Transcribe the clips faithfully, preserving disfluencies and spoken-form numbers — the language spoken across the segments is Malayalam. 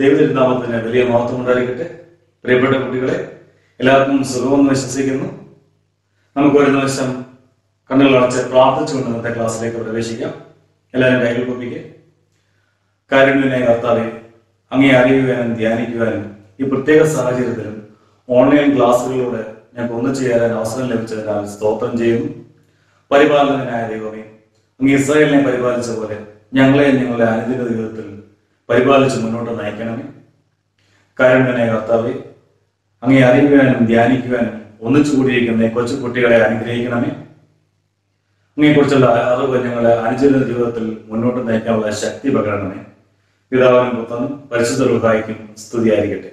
ദൈവതിരുനാമത്തിന് വലിയ മഹത്വം ഉണ്ടായിരിക്കട്ടെ. പ്രിയപ്പെട്ട കുട്ടികളെ, എല്ലാവർക്കും സുഖമെന്ന് വിശ്വസിക്കുന്നു. നമുക്ക് ഒരു നിമിഷം കണ്ണുകൾ അടച്ച് പ്രാർത്ഥിച്ചുകൊണ്ട് ഇന്നത്തെ ക്ലാസ്സിലേക്ക് പ്രവേശിക്കാം. എല്ലാവരും കൈകൾ പൊപ്പിക്കുക. കാരുണ്യനായ കർത്താവെ, അങ്ങേ അറിയുവാനും ധ്യാനിക്കുവാനും ഈ പ്രത്യേക സാഹചര്യത്തിലും ഓൺലൈൻ ക്ലാസ്സുകളിലൂടെ ഞങ്ങൾക്ക് ഒന്നിച്ചു ചേരാൻ അവസരം ലഭിച്ചതിനാൽ സ്തോത്രം ചെയ്യുന്നു. പരിപാലകനായ ദൈവമേ, അങ്ങ് ഇസ്രായേലിനെ പരിപാലിച്ച പോലെ ഞങ്ങളെ ഞങ്ങളുടെ അനുദിന ജീവിതത്തിൽ പരിപാലിച്ച് മുന്നോട്ട് നയിക്കണമേ. കാരുണ്യനായ കർത്താവെ, അങ്ങേ അറിയുവാനും ധ്യാനിക്കുവാനും ഒന്നിച്ചു കൂടിയിരിക്കുന്ന കൊച്ചു കുട്ടികളെ അനുഗ്രഹിക്കണമേ. അങ്ങയെക്കുറിച്ചുള്ള അറിവ് ഞങ്ങളെ അനുദിന ജീവിതത്തിൽ മുന്നോട്ട് നയിക്കാനുള്ള ശക്തി പകരണമേ. പിതാവിനും പുത്രനും പരിശുദ്ധ റൂഹായിക്കും സ്തുതിയായിരിക്കട്ടെ.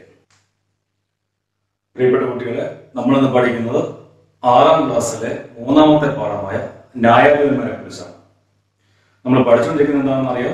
പ്രിയപ്പെട്ട കുട്ടികളെ, നമ്മളിന്ന് പഠിക്കുന്നത് ആറാം ക്ലാസ്സിലെ മൂന്നാമത്തെ പാഠമായ ന്യായാധിപന്മാരെ കുറിച്ചാണ്. നമ്മൾ പഠിച്ചുകൊണ്ടിരിക്കുന്നത് എന്താണെന്ന് അറിയാം?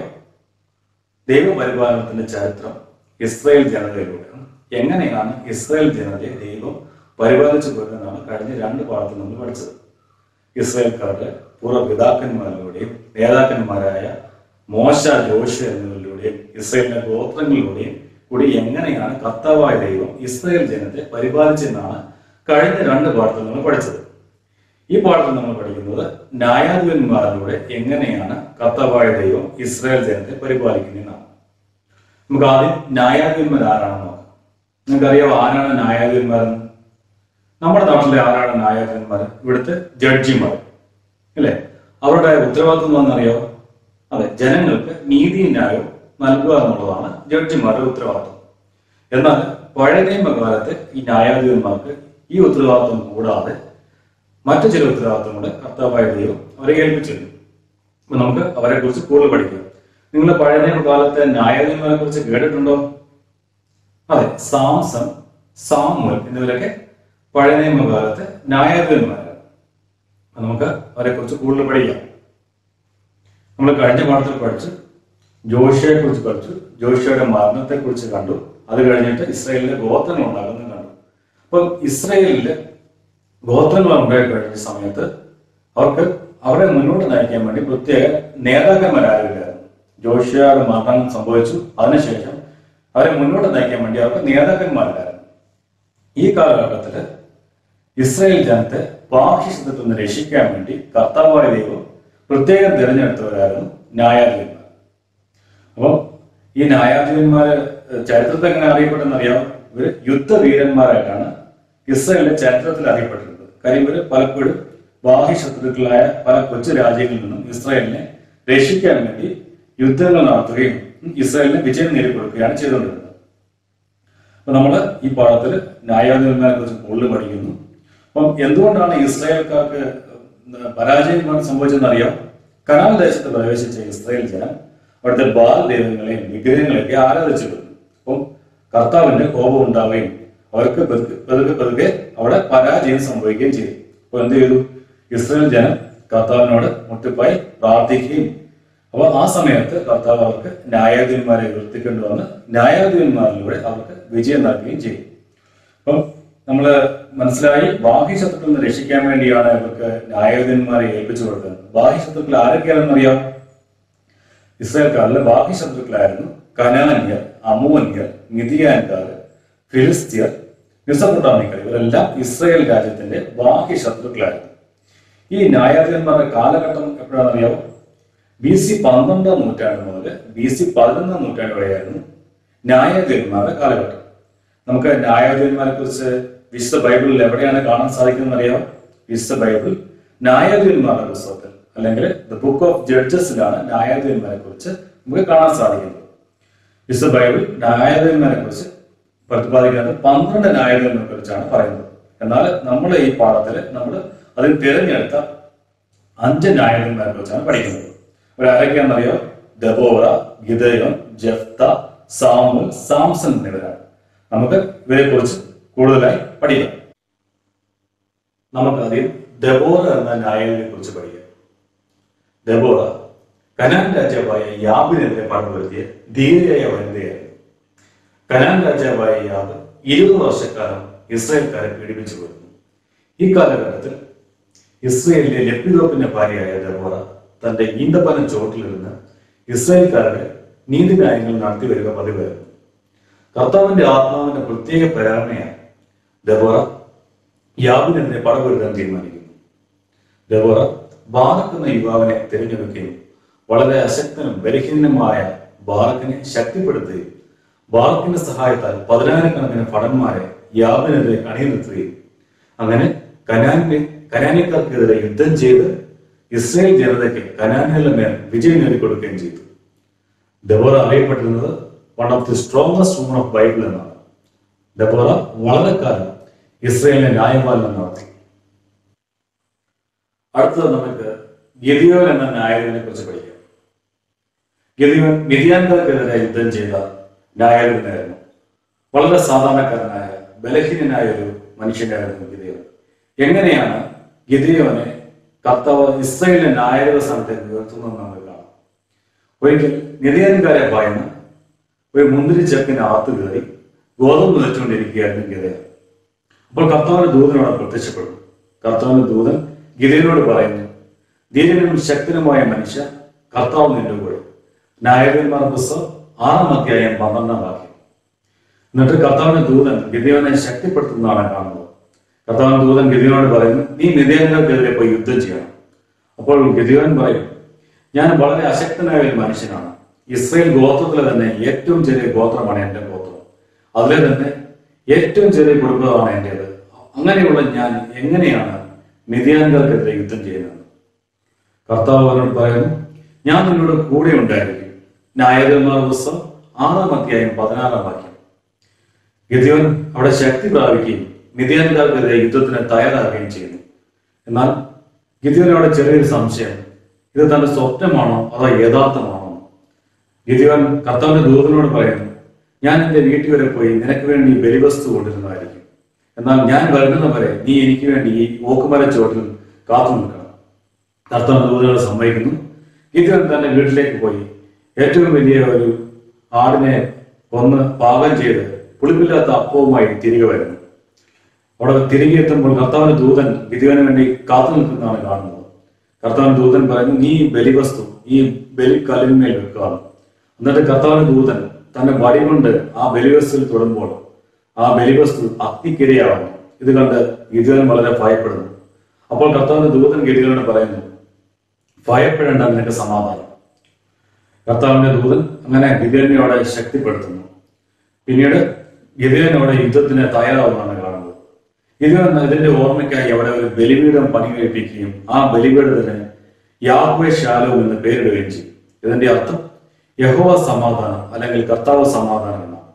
ദൈവപരിപാലനത്തിന്റെ ചരിത്രം ഇസ്രായേൽ ജനതയിലൂടെ എങ്ങനെയാണ് ഇസ്രായേൽ ജനതയെ ദൈവം പരിപാലിച്ചു പോരുന്നതാണ് കഴിഞ്ഞ രണ്ട് പാഠത്തിൽ നമ്മൾ പഠിച്ചത്. ഇസ്രായേൽക്കാരുടെ പൂർവ്വപിതാക്കന്മാരിലൂടെയും നേതാക്കന്മാരായ മോശ, ജോഷ എന്നിവരിലൂടെയും ഇസ്രായേലിന്റെ ഗോത്രങ്ങളിലൂടെയും കൂടി എങ്ങനെയാണ് കർത്താവായ ദൈവം ഇസ്രായേൽ ജനത്തെ പരിപാലിച്ചെന്നാണ് കഴിഞ്ഞ രണ്ട് പാഠത്തിൽ നമ്മൾ പഠിച്ചത്. ഈ പാഠത്തിൽ നമ്മൾ പഠിക്കുന്നത് ന്യായാധിപന്മാരിലൂടെ എങ്ങനെയാണ് കർത്താവായ ദൈവം ഇസ്രായേൽ ജനത്തെ പരിപാലിക്കുന്നതെന്നാണ്. നമുക്ക് ആദ്യം ന്യായാധിപന്മാർ ആരാണെന്ന് നോക്കാം. നിങ്ങൾക്കറിയാം ആരാണ് ന്യായാധിപന്മാരെന്ന്? നമ്മുടെ നാട്ടിലെ ആരാണ് ന്യായാധിപന്മാർ? ഇവിടുത്തെ ജഡ്ജിമാർ അല്ലെ? അവരുടെ ഉത്തരവാദിത്വം എന്നറിയാമോ? അതെ, ജനങ്ങൾക്ക് നീതി ന്യായവും നൽകുക എന്നുള്ളതാണ് ജഡ്ജിമാരുടെ ഉത്തരവാദിത്വം. എന്നാൽ പഴയ നിയമകാലത്ത് ഈ ന്യായാധിപന്മാർക്ക് ഈ ഉത്തരവാദിത്വം കൂടാതെ മറ്റു ചില ഉത്തരവാദിത്വം കൂടെ കർത്താവായ ദൈവം അവരെ ഏൽപ്പിച്ചിരുന്നു. അപ്പൊ നമുക്ക് അവരെ കുറിച്ച് കൂടുതൽ പഠിക്കാം. നിങ്ങൾ പഴയ നിയമകാലത്തെ ന്യായാധിപന്മാരെ കുറിച്ച് കേട്ടിട്ടുണ്ടോ? അതെ, സാംസൺ, സാമുവൽ എന്നിവരൊക്കെ പഴയ നിയമകാലത്തെ ന്യായാധിപന്മാരാണ്. നമുക്ക് അവരെ കുറിച്ച് കൂടുതൽ പഠിക്കാം. നമ്മൾ കഴിഞ്ഞ പാഠത്തിൽ പഠിച്ചു ജോഷയെ കുറിച്ച് പഠിച്ചു. ജോഷയുടെ മരണത്തെ കുറിച്ച് കണ്ടു. അത് കഴിഞ്ഞിട്ട് ഇസ്രായേലിലെ ഗോത്രങ്ങൾ ഉണ്ടാകുന്നത് കണ്ടു. അപ്പൊ ഇസ്രായേലിലെ ഗോത്രങ്ങൾ ഉണ്ടായി കഴിഞ്ഞ സമയത്ത് അവർക്ക് അവരെ മുന്നോട്ട് നയിക്കാൻ വേണ്ടി പ്രത്യേക നേതാക്കന്മാരായില്ലായിരുന്നു. ജോഷയുടെ മരണം സംഭവിച്ചു. അതിനുശേഷം അവരെ മുന്നോട്ട് നയിക്കാൻ വേണ്ടി അവർക്ക് നേതാക്കന്മാരില്ലായിരുന്നു. ഈ കാലഘട്ടത്തില് ഇസ്രായേൽ ജനത്തെ ബാഹ്യശത്രുത്തിൽ നിന്ന് രക്ഷിക്കാൻ വേണ്ടി കർത്താവായ ദൈവം പ്രത്യേകം തിരഞ്ഞെടുത്തവരായിരുന്നു ന്യായാധിപന്മാർ. അപ്പോൾ ഈ ന്യായാധിപന്മാര് ചരിത്രത്തിൽ എങ്ങനെ അറിയപ്പെട്ടെന്ന് അറിയാം? ഇവര് യുദ്ധവീരന്മാരായിട്ടാണ് ഇസ്രായേലിന്റെ ചരിത്രത്തിൽ അറിയപ്പെട്ടിരുന്നത്. കാര്യം ഇവര് പലപ്പോഴും ബാഹ്യശത്രുക്കളായ പല കൊച്ചു രാജ്യങ്ങളിൽ നിന്നും ഇസ്രായേലിനെ രക്ഷിക്കാൻ വേണ്ടി യുദ്ധങ്ങൾ നടത്തുകയും ഇസ്രായേലിന് വിജയം നേടിക്കൊടുക്കുകയാണ് ചെയ്തുകൊണ്ടിരുന്നത്. അപ്പൊ നമ്മള് ഈ പാഠത്തിൽ ന്യായാധിപന്മാരെ കുറിച്ച് കൂടുതൽ പഠിക്കുന്നു. അപ്പം എന്തുകൊണ്ടാണ് ഇസ്രായേൽക്കാർക്ക് പരാജയം സംഭവിച്ചതെന്ന് അറിയാം? കനാൻ ദേശത്ത് പ്രവേശിച്ച ഇസ്രായേൽ ജനം അവിടുത്തെ ബാൽ ദൈവങ്ങളെയും വിഗ്രഹങ്ങളെയൊക്കെ ആരാധിച്ചിരുന്നു. അപ്പം കർത്താവിന്റെ കോപം ഉണ്ടാവുകയും അവർക്ക് പതുക്കെ പതുക്കെ അവിടെ പരാജയം സംഭവിക്കുകയും ചെയ്തു. അപ്പൊ എന്ത് ചെയ്തു? ഇസ്രായേൽ ജനം കർത്താവിനോട് മുട്ടിപ്പായി പ്രാർത്ഥിക്കുകയും അപ്പൊ ആ സമയത്ത് കർത്താവ് അവർക്ക് ന്യായാധിപന്മാരെ ഉയർത്തിക്കൊണ്ട് വന്ന് ന്യായാധിപന്മാരിലൂടെ അവർക്ക് വിജയം നൽകുകയും ചെയ്യും. അപ്പം നമ്മള് മനസ്സിലായി, ബാഹ്യശത്രുക്കളിൽ നിന്ന് രക്ഷിക്കാൻ വേണ്ടിയാണ് ഇവർക്ക് ന്യായാധിപന്മാരെ ഏൽപ്പിച്ചു കൊടുക്കുന്നത്. ബാഹ്യശത്രുക്കൾ ആരൊക്കെയാണെന്നറിയാം? ഇസ്രായേൽക്കാരിലെ ബാഹ്യശത്രുക്കളായിരുന്നു കനാന്യർ, അമോന്യർ, മിദിയാൻകാർ, ഫിലിസ്ത്യർ, മെസൊപ്പൊട്ടാമിയർ. ഇവരെല്ലാം ഇസ്രായേൽ രാജ്യത്തിന്റെ ബാഹ്യശത്രുക്കളായിരുന്നു. ഈ ന്യായാധിപന്മാരുടെ കാലഘട്ടം എപ്പോഴാണെന്നറിയാമോ? ബി സി പന്ത്രണ്ടാം നൂറ്റാണ്ട് മുതൽ ബി സി പതിനൊന്നാം നൂറ്റാണ്ട് വരെയായിരുന്നു ന്യായാധിപന്മാരുടെ കാലഘട്ടം. നമുക്ക് ന്യായാധിപന്മാരെ കുറിച്ച് വിശുദ്ധ ബൈബിളിൽ എവിടെയാണ് കാണാൻ സാധിക്കുന്നത് അറിയാം? വിശുദ്ധ ബൈബിൾ ന്യായാധിപന്മാരുടെ പുസ്തകത്തിൽ അല്ലെങ്കിൽ ദ ബുക്ക് ഓഫ് ജഡ്ജസിലാണ് ന്യായാധിപന്മാരെ കുറിച്ച് നമുക്ക് കാണാൻ സാധിക്കുന്നത്. വിശുദ്ധ ബൈബിൾ ന്യായാധിപന്മാരെ കുറിച്ച് പ്രതിപാദിക്കുന്നത് പന്ത്രണ്ട് ന്യായാധിപന്മാരെ കുറിച്ചാണ് പറയുന്നത്. എന്നാൽ നമ്മൾ ഈ പാഠത്തിൽ നമ്മൾ അതിൽ തിരഞ്ഞെടുത്ത അഞ്ച് ന്യായാധിപന്മാരെ കുറിച്ചാണ് പഠിക്കുന്നത്. ഇവരാരൊക്കെയാണെന്നറിയോ? Deborah, Gideon, Jephthah, Samuel, Samson എന്നിവരാണ്. നമുക്ക് ഇവരെ കുറിച്ച് കൂടുതലായി പഠിക്കാം. നമുക്ക് ആദ്യം ദെബോറ എന്ന ന്യായാധിപനെ കുറിച്ച് പഠിക്കാം. ദെബോറ കനാൻ രാജാവായ യാബിനെതിരെ പടപൊരുത്തിയ ധീരയായ വനിതയായിരുന്നു. കനാൻ രാജാവായ യാബ് ഇരുപത് വർഷക്കാലം ഇസ്രായേൽക്കാരെ പീഡിപ്പിച്ചു പോയിരുന്നു. ഈ കാലഘട്ടത്തിൽ ഇസ്രായേലിലെ ലപ്പിദോപ്പിന്റെ ഭാര്യയായ ദെബോറ തന്റെ ഈന്തപ്പന ചോട്ടിലിരുന്ന് ഇസ്രായേൽക്കാരുടെ നീതിന്യായങ്ങൾ നടത്തി വരിക പതിവായിരുന്നു. കർത്താവിന്റെ ആത്മാവിന്റെ പ്രത്യേക പ്രേരണയാണ് ദെബോറ യാബിനെതിരെ പടപൊരുതാൻ തീരുമാനിക്കുന്നു. ദെബോറ ബാറക്ക് എന്ന യുവാവിനെ തിരഞ്ഞെടുക്കുകയും വളരെ അശക്തനും ബലഹീനനുമായ ബാറക്കിനെ ശക്തിപ്പെടുത്തുകയും ബാറക്കിന്റെ സഹായത്താൽ പതിനായിരക്കണക്കിന് ഭടന്മാരെ യാബിനെതിരെ അണിനിർത്തുകയും അങ്ങനെ കനാനിലെ കനാനിക്കാർക്കെതിരെ യുദ്ധം ചെയ്ത് ഇസ്രായേൽ ജനതയ്ക്ക് കനാനികളുടെ മേൽ വിജയം നേടിക്കൊടുക്കുകയും ചെയ്തു. ദെബോറ അറിയപ്പെട്ടിരുന്നത് one of the strongest woman of Bible എന്നാണ്. ദെബോറ വളരെ കാലം ഇസ്രായേലിനെ ന്യായപാലനം നടത്തി. അടുത്തത് നമുക്ക് ഗിദിയോൻ എന്ന നായകനെ കുറിച്ച് പഠിക്കാം. ഗിദിയോൻ മിദ്യാൻകാർക്കെതിരെ യുദ്ധം ചെയ്ത നായകനായിരുന്നു. വളരെ സാധാരണക്കാരനായ ബലഹീനനായ ഒരു മനുഷ്യനായിരുന്നു ഗിദിയോൻ. എങ്ങനെയാണ് ഗിദിയോനെ കർത്താവ് ഇസ്രായേലിന്റെ നായക സ്ഥാനത്തേക്ക് ഉയർത്തുന്നത് നമുക്ക് കാണാം. ഒരിക്കൽ മിദ്യാൻകാരെ ഭയന്ന് ഒരു മുന്തിരി ചെക്കിന് അകത്ത് കയറി ഗോതമ്പ് വെച്ചുകൊണ്ടിരിക്കുകയായിരുന്നു ഗിദിയോൻ. അപ്പോൾ കർത്താവിന്റെ ദൂതനോട് പ്രത്യക്ഷപ്പെടും. കർത്താവിന്റെ ദൂതൻ ഗിദിയോനോട് പറയുന്നു, ധീരനും ശക്തനുമായ മനുഷ്യ, കർത്താവ് നിന്റെ കൂടെ. നായകന്മാർ പുസ്തകം ആറാം അധ്യായം പന്ത്രണ്ടാം വാക്യം. എന്നിട്ട് കർത്താവിന്റെ ദൂതൻ ഗിദിയോനെ ശക്തിപ്പെടുത്തുന്നതാണ് കാണുന്നത്. കർത്താവിന്റെ ദൂതൻ ഗിദിയോനോട് പറയുന്നു, നീ മിദ്യാൻകാർക്കെതിരെ പോയി യുദ്ധം ചെയ്യണം. അപ്പോൾ ഗിദിയോൻ പറയും, ഞാൻ വളരെ അശക്തനായ ഒരു മനുഷ്യനാണ്. ഇസ്രായേൽ ഗോത്രത്തിലെ തന്നെ ഏറ്റവും ചെറിയ ഗോത്രമാണ് എൻ്റെ ഗോത്രം. അതിലെ തന്നെ ഏറ്റവും ചെറിയ കുടുംബമാണ് എൻ്റേത്. അങ്ങനെയുള്ള ഞാൻ എങ്ങനെയാണ് മിദ്യാൻകാർക്കെതിരെ യുദ്ധം ചെയ്യുന്നത്? കർത്താവ് അവനോട് പറയുന്നു, ഞാൻ നിന്നോട് കൂടെ ഉണ്ടായിരിക്കും. ന്യായാധിപന്മാർ പുസ്തകം ആറാം അധ്യായം പതിനാറാം വാക്യം. ഗിദിയോൻ അവിടെ ശക്തി പ്രാപിക്കുകയും മിദ്യാൻകാർക്കെതിരെ യുദ്ധത്തിന് തയ്യാറാകുകയും ചെയ്യുന്നു. എന്നാൽ ഗിദിയോൻ അവിടെ ചെറിയൊരു സംശയം, ഇത് തന്റെ സ്വപ്നമാണോ അതോ യഥാർത്ഥമാണോ? ഗിദിയോൻ കർത്താവിന്റെ ദൂതനോട് പറയുന്നു, ഞാൻ എന്റെ വീട്ടിൽ വരെ പോയി നിനക്ക് വേണ്ടി ബലിവസ്തു കൊണ്ടിരുന്നതായിരിക്കും. എന്നാൽ ഞാൻ വരുന്നത് വരെ നീ എനിക്ക് വേണ്ടി ഈ ഓക്കുമര ചോട്ടിൽ കാത്തു നിൽക്കണം. കർത്താവിന്റെ ദൂതനോട് സമ്മതിക്കുന്നു. ഗിദിയോൻ തന്റെ വീട്ടിലേക്ക് പോയി ഏറ്റവും വലിയ ഒരു ആടിനെ കൊന്ന് പാകം ചെയ്ത് പുളിപ്പില്ലാത്ത അപ്പവുമായി തിരികെ വരുന്നു. അവിടെ തിരികെ എത്തുമ്പോൾ കർത്താവിന്റെ ദൂതൻ ഗിദിയോന് വേണ്ടി കാത്തു നിൽക്കുന്നതാണ് കാണുന്നത്. കർത്താവിന്റെ ദൂതൻ പറഞ്ഞു, നീ ബലിവസ്തു ഈ ബലിക്കല്ലിന്മേൽ വെക്കുക. എന്നിട്ട് കർത്താവിന്റെ ദൂതൻ തന്റെ വടി കൊണ്ട് ആ ബലിവസ്തുവിൽ തൊടുമ്പോൾ ആ ബലിവസ്തു അഗ്നിക്കിരയാവുന്നു. ഇത് കണ്ട് ഗിദിയോൻ വളരെ ഭയപ്പെടുന്നു. അപ്പോൾ കർത്താവിന്റെ ദൂതൻ ഗിദിയോനോട് പറയുന്നു, ഭയപ്പെടേണ്ട, നിനക്ക് സമാധാനം. കർത്താവിന്റെ ദൂതൻ അങ്ങനെ ഗിദിയോനോടെ ശക്തിപ്പെടുത്തുന്നു. പിന്നീട് ഗിദിയോനോടെ യുദ്ധത്തിന് തയ്യാറാവുന്നതാണ് കാണുന്നത്. ഗിദിയോൻ ഇതിന്റെ ഓർമ്മയ്ക്കായി അവിടെ ഒരു ബലിപീഠം പണി കഴിപ്പിക്കുകയും ആ ബലിപീഠത്തിന് യാഹ്വേ ശാലോം എന്ന് പേരിടുകയും ചെയ്യും. ഇതിന്റെ അർത്ഥം യഹോവ സമാധാനം അല്ലെങ്കിൽ കർത്താവ് സമാധാനം എന്നാണ്.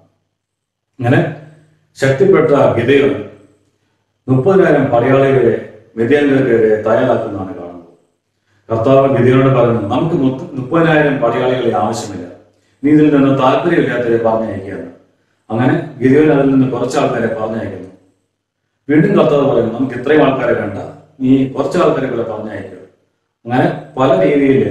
അങ്ങനെ ശക്തിപ്പെട്ട ഗിദിയോൻ മുപ്പതിനായിരം പടയാളികളെ മിദ്യാൻകാർക്കെതിരെ തയ്യാറാക്കുന്നതാണ് കാണുന്നത്. കർത്താവ് ഗിദിയോനോട് പറയുന്നു, നമുക്ക് മുപ്പതിനായിരം പടയാളികളെ ആവശ്യമില്ല, നീ ഇതിൽ നിന്ന് താല്പര്യമില്ലാത്തവരെ പറഞ്ഞയക്കുകയാണ്. അങ്ങനെ ഗിദിയോൻ അതിൽ നിന്ന് കുറച്ച് ആൾക്കാരെ പറഞ്ഞയക്കുന്നു. വീണ്ടും കർത്താവ് പറയുന്നു, നമുക്ക് ഇത്രയും ആൾക്കാരെ വേണ്ട, നീ കുറച്ച് ആൾക്കാരെ കൂടെ പറഞ്ഞയക്കുക. അങ്ങനെ പല രീതിയിൽ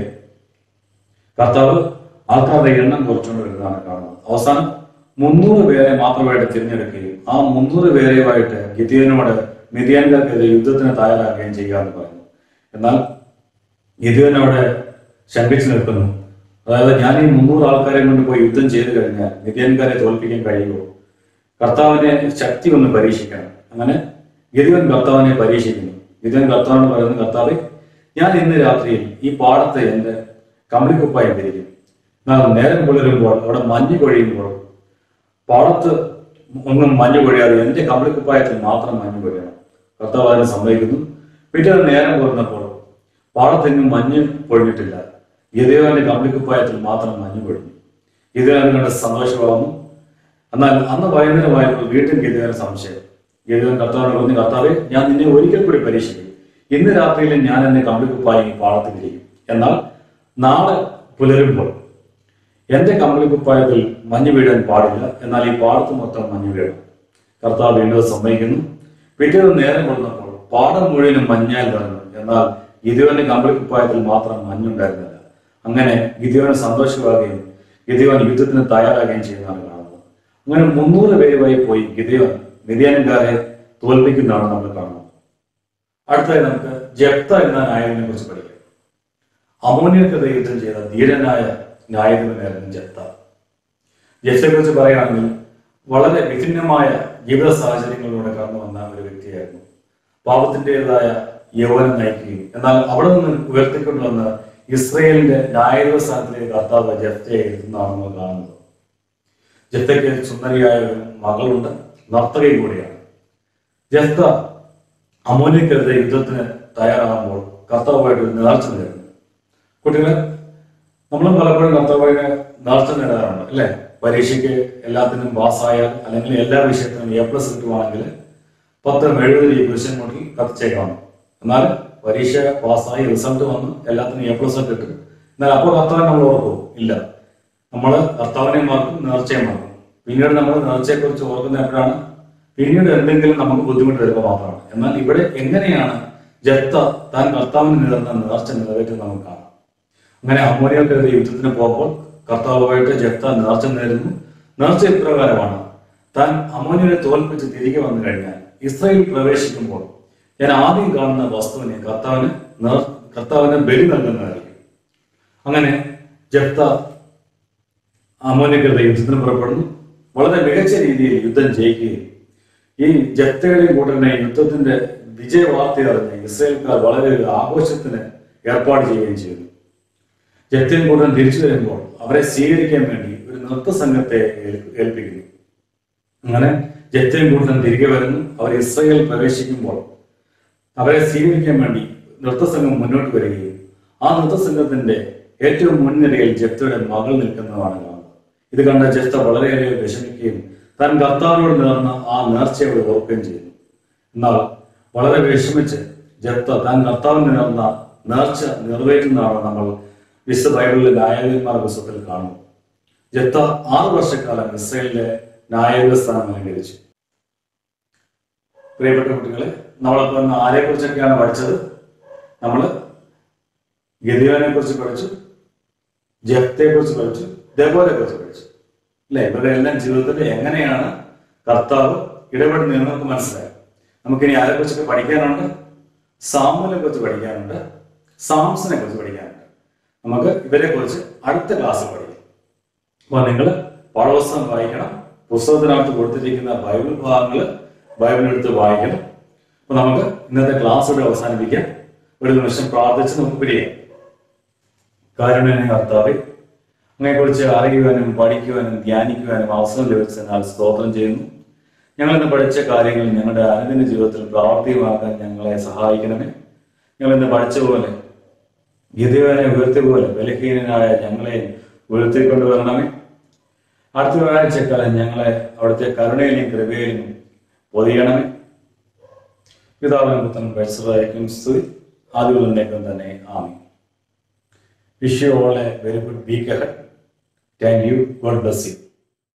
കർത്താവ് ആൾക്കാരുടെ എണ്ണം കുറച്ചുകൊണ്ട് വരുന്നതാണ് കാണുന്നത്. അവസാനം മുന്നൂറ് പേരെ മാത്രമായിട്ട് തിരഞ്ഞെടുക്കുകയും ആ മുന്നൂറ് പേരെയുമായിട്ട് ഗിദിയോനോട് മിദ്യാൻകാർക്കെതിരെ യുദ്ധത്തിന് തയ്യാറാക്കുകയും ചെയ്യുക എന്ന് പറയുന്നു. എന്നാൽ ഗിദിയോൻ അവിടെ ശങ്കിച്ചു നിൽക്കുന്നു. അതായത്, ഞാൻ ഈ മുന്നൂറ് ആൾക്കാരെ കൊണ്ട് പോയി യുദ്ധം ചെയ്തു കഴിഞ്ഞാൽ മിദ്യാൻകാരെ തോൽപ്പിക്കാൻ കഴിയുമോ? കർത്താവിനെ ശക്തി ഒന്ന് പരീക്ഷിക്കണം. അങ്ങനെ ഗിദിയോൻ കർത്താവിനെ പരീക്ഷിക്കുന്നു. ഗിദിയോൻ കർത്താവിനോട് പറയുന്നു, കർത്താവേ, ഞാൻ ഇന്ന് രാത്രിയിൽ ഈ പാടത്ത് എന്റെ കമ്പിളിക്കുപ്പായം തിരിക്കും. എന്നാൽ നേരം പുലരുമ്പോൾ അവിടെ മഞ്ഞ് കൊഴിയുമ്പോൾ പാടത്ത് ഒന്നും മഞ്ഞ് കൊഴിയാതെ എന്റെ കമ്പിളിക്കുപ്പായത്തിൽ മാത്രം മഞ്ഞ് കൊഴിയണം. കർത്താവ് അതിനെ സമ്മതിക്കുന്നു. പിറ്റേന്ന് നേരം പുലർന്നപ്പോൾ പാടത്തെങ്ങും മഞ്ഞ് പൊഴിഞ്ഞിട്ടില്ല. ഗിദിയോന്റെ കമ്പിളിക്കുപ്പായത്തിൽ മാത്രം മഞ്ഞ് പൊഴിഞ്ഞു. ഗിദിയോൻ കണ്ട് സന്തോഷമാകുന്നു. എന്നാൽ അന്ന് വൈകുന്നേരമായപ്പോൾ വീണ്ടും ഗിദിയോന് സംശയം. ഗിദിയോൻ കർത്താവിനോട് പറഞ്ഞു, കർത്താവേ, ഞാൻ നിന്നെ ഒരിക്കൽ കൂടി പരീക്ഷിക്കും. ഇന്ന് രാത്രിയിൽ ഞാൻ എന്നെ കമ്പിളിക്കുപ്പായി ഈ പാടത്ത് തിരിക്കും. എന്നാൽ നാളെ പുലരുമ്പോൾ എന്റെ കമ്പിളിക്കുപ്പായത്തിൽ മഞ്ഞ് വീഴാൻ പാടില്ല, എന്നാൽ ഈ പാടത്ത് മൊത്തം മഞ്ഞ് വീഴും. കർത്താവ് വീണ്ടും സമ്മതിക്കുന്നു. പിറ്റേന്ന് നേരം കൊള്ളുന്നപ്പോൾ പാടം മുഴുവനും മഞ്ഞാൽ നിറഞ്ഞു. എന്നാൽ ഗിദിയോന്റെ കമ്പിളിക്കുപ്പായത്തിൽ മാത്രം മഞ്ഞുണ്ടായിരുന്നില്ല. അങ്ങനെ ഗിദിയോന് സന്തോഷമാകുകയും ഗിദിയോൻ യുദ്ധത്തിന് തയ്യാറാകുകയും ചെയ്യുന്നതാണ് കാണുന്നത്. അങ്ങനെ മുന്നൂറ് പേരുമായി പോയി ഗിദിയോൻ മിദ്യാൻകാരെ തോൽപ്പിക്കുന്നതാണ് നമ്മൾ കാണുന്നത്. അടുത്തതായി നമുക്ക് ജെഫ്ത എന്ന നായകനെ കുറിച്ച് പഠിക്കാം. അമ്മോന്യർക്കെതിരെ യുദ്ധം ചെയ്ത ധീരനായ നായകനായിരുന്നു ജെഫ്ത. ജെഫ്തയെ കുറിച്ച് പറയുകയാണെങ്കിൽ വളരെ വിഭിന്നമായ ജീവിത സാഹചര്യങ്ങളിലൂടെ കടന്നു വന്ന ഒരു വ്യക്തിയായിരുന്നു. പാപത്തിൻ്റെതായ യൗവനം നയിക്കുകയും എന്നാൽ അവിടെ നിന്ന് ഉയർത്തിക്കൊണ്ടുവന്ന് ഇസ്രയേലിന്റെ ന്യായാധിപ സ്ഥാനത്തിലേക്ക് കർത്താവ് ജെഫ്തയെ എത്തുന്നതാണ് നമ്മൾ കാണുന്നത്. ജെഫ്തയ്ക്ക് സുന്ദരിയായ ഒരു മകളുണ്ട്, നർത്തകയും കൂടിയാണ്. ജെഫ്ത അമ്മോന്യക്കെതിരെ യുദ്ധത്തിന് തയ്യാറാകുമ്പോൾ കർത്താവായിട്ട് ഒരു നേർച്ച നേടുന്നു. കുട്ടികളെ, നമ്മളും പലപ്പോഴും കർത്താവായിട്ട് നേർച്ച നേടാറുണ്ട് അല്ലെ? പരീക്ഷയ്ക്ക് എല്ലാത്തിനും പാസ്സായാൽ അല്ലെങ്കിൽ എല്ലാ വിഷയത്തിനും എ പ്ലസ് കിട്ടുവാണെങ്കിൽ പത്തും എഴുപത് ഈ പുരുഷൻ മുട്ടി കത്തിച്ചേക്കാണ്. എന്നാൽ പരീക്ഷ പാസ്സായി റിസൾട്ട് വന്ന് എല്ലാത്തിനും എ പ്ലസ് ഒക്കെ കിട്ടും. എന്നാൽ അപ്പോൾ കർത്താവിനെ നമ്മൾ ഓർക്കും ഇല്ല. നമ്മൾ കർത്താവിനെ മറക്കും, നേർച്ചയെ മറക്കും. പിന്നീട് നമ്മൾ നേർച്ചയെക്കുറിച്ച് ഓർക്കുന്ന എപ്പോഴാണ്? പിന്നീട് എന്തെങ്കിലും നമുക്ക് ബുദ്ധിമുട്ട് വരുമ്പോൾ മാത്രമാണ്. എന്നാൽ ഇവിടെ എങ്ങനെയാണ് ജെഫ്ത താൻ കർത്താവിന് നേർന്ന നേർച്ച നിറവേറ്റുന്നത് നമുക്ക് കാണാം. അങ്ങനെ അമ്മോന്യർക്കെതിരെ യുദ്ധത്തിന് പോകുമ്പോൾ കർത്താവുമായിട്ട് ജെഫ്ത നേർച്ച നേരുന്നു. നേർച്ച ഇപ്രകാരമാണ്: താൻ അമ്മോന്യരെ തോൽപ്പിച്ച് തിരികെ വന്നു കഴിഞ്ഞാൽ ഇസ്രായേൽ പ്രവേശിക്കുമ്പോൾ ഞാൻ ആദ്യം കാണുന്ന വസ്തുവിനെ കർത്താവിന് നേർ കർത്താവിന് ബലി നൽകുന്നതായിരിക്കും. അങ്ങനെ ജെഫ്ത അമ്മോന്യർക്കെതിരെ യുദ്ധത്തിന് പുറപ്പെടുന്നു. വളരെ മികച്ച രീതിയിൽ യുദ്ധം ജയിക്കുകയും ഈ ജെഫ്തയുടെയും കൂട്ടനെ യുദ്ധത്തിന്റെ വിജയ വാർത്ത അറിഞ്ഞ് ഇസ്രായേൽക്കാർ വളരെ ഒരു ആഘോഷത്തിന് ഏർപ്പാട് ചെയ്യുകയും ചെയ്തു. ജെഫ്തയും കൂട്ടൻ തിരിച്ചു വരുമ്പോൾ അവരെ സ്വീകരിക്കാൻ വേണ്ടി ഒരു നൃത്ത സംഘത്തെ ഏൽപ്പിക്കുന്നു. അങ്ങനെ ജെഫ്തയും കൂട്ടൻ തിരികെ വരുന്നു. അവർ ഇസ്രായേൽ പ്രവേശിക്കുമ്പോൾ അവരെ സ്വീകരിക്കാൻ വേണ്ടി നൃത്തസംഘം മുന്നോട്ട് വരികയും ആ നൃത്തസംഘത്തിന്റെ ഏറ്റവും മുൻനിരയിൽ ജെഫ്തയുടെ മകൾ നിൽക്കുന്നതാണ് കാണുന്നത്. ഇത് കണ്ട ജെഫ്ത വളരെയേറെ വിഷമിക്കുകയും താൻ കർത്താവിനോട് നേർന്ന ആ നേർച്ചയോട് ഓർക്കുകയും ചെയ്യുന്നു. എന്നാൽ വളരെ വിഷമിച്ച് ജെഫ്ത താൻ കർത്താവിന് നേർന്ന നേർച്ച നിറവേറ്റുന്നതാണ് നമ്മൾ വിശുദ്ധ ബൈബിളിലെ ന്യായാധിപന്മാർ പുസ്തകത്തിൽ കാണുന്നു. ജെഫ്ത ആറ് വർഷക്കാലം ഇസ്രായേലിലെ ന്യായാധിപ സ്ഥാനം അലങ്കരിച്ചു. പ്രിയപ്പെട്ട കുട്ടികളെ, നമ്മളിപ്പോൾ ഇന്ന് ആരെ കുറിച്ചൊക്കെയാണ് പഠിച്ചത്? നമ്മൾ ഗിദെയോനെ കുറിച്ച് പഠിച്ചു, ജെഫ്തയെ കുറിച്ച് പഠിച്ചു, ദെബോരയെ കുറിച്ച് പഠിച്ചു അല്ലെ? ഇവരുടെ എല്ലാം ജീവിതത്തിൽ എങ്ങനെയാണ് കർത്താവ് ഇടപെടുന്നതെന്ന് നമുക്ക് മനസ്സിലായി. നമുക്കിനി ആരെ കുറിച്ചൊക്കെ പഠിക്കാനുണ്ട്? സാമുവലിനെ കുറിച്ച് പഠിക്കാനുണ്ട്, സാംസനെ കുറിച്ച് പഠിക്കാനുണ്ട്. നമുക്ക് ഇവരെ കുറിച്ച് അടുത്ത ക്ലാസ്സിൽ പഠിക്കാം. അപ്പൊ നിങ്ങൾ പാഠപുസ്തകം വായിക്കണം. പുസ്തകത്തിനകത്ത് കൊടുത്തിരിക്കുന്ന ബൈബിൾ ഭാഗങ്ങൾ ബൈബിൾ എടുത്ത് വായിക്കണം. അപ്പൊ നമുക്ക് ഇന്നത്തെ ക്ലാസ് ഇവിടെ അവസാനിപ്പിക്കാം. ഒരു നിമിഷം പ്രാർത്ഥിച്ച് നമുക്ക് പിരിയാം. കാരുണ്യനെ കർത്താവേ, അങ്ങനെക്കുറിച്ച് അറിയുവാനും പഠിക്കുവാനും ധ്യാനിക്കുവാനും അവസരം ലഭിച്ചതിനാൽ സ്തോത്രം ചെയ്യുന്നു. ഞങ്ങൾ ഇന്ന് പഠിച്ച കാര്യങ്ങൾ ഞങ്ങളുടെ അനുദിന ജീവിതത്തിൽ പ്രാവർത്തികമാക്കാൻ ഞങ്ങളെ സഹായിക്കണമേ. ഞങ്ങൾ ഇന്ന് പഠിച്ച പോലെ ഗിദെയോനെ ഉയർത്തിയ പോലെ ബലഹീനനായ ഞങ്ങളെ ഉയർത്തിക്കൊണ്ടുവരണമേ. അടുത്ത ഒരാഴ്ചക്കാലം ഞങ്ങളെ അവിടുത്തെ കരുണയിലും കൃപയിലും പൊതിയണമേ. പിതാവിനും പുത്രനും പരിശുദ്ധാത്മാവിനും സ്തുതി, ആദിമുതൽ എന്നേക്കും തന്നെ. ആമീൻ. Wish you all a very good week ahead. Thank you. God bless you.